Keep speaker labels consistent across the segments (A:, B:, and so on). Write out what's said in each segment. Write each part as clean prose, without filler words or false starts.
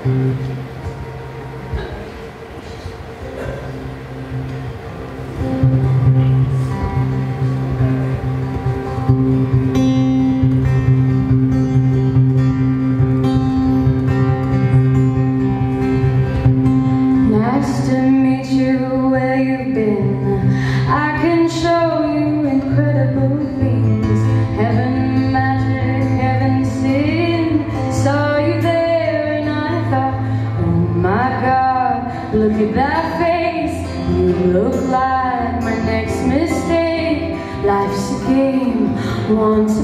A: Look at that face, you look like my next mistake. Life's a game, want to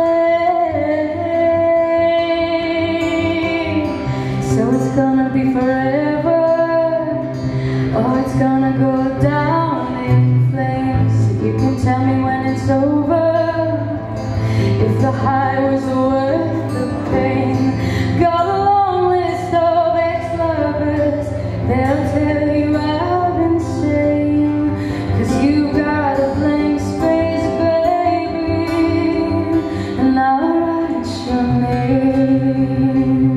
A: play. So it's gonna be forever, or it's gonna go down in flames. You can tell me when it's over, if the high was worth the pain. Got a long list of ex-lovers, they'll tell you I've been insane, 'cause you got a blank space, baby, and I'll write your name.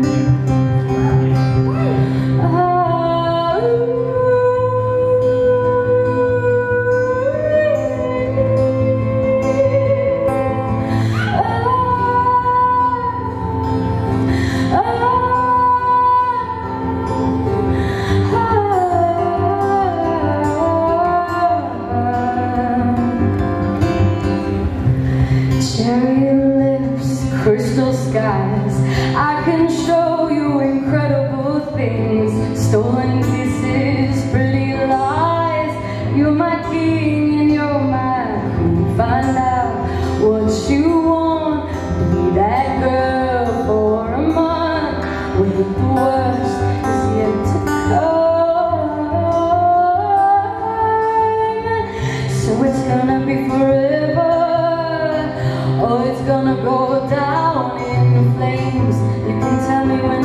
A: Cherry lips, crystal skies, I can show you incredible things. Stolen kisses, pretty lies. You're my king and you're my queen. Find out what you want, be that girl for a month. When the worst is yet to come. So it's gonna be forever, oh, it's gonna go down in flames. You can tell me when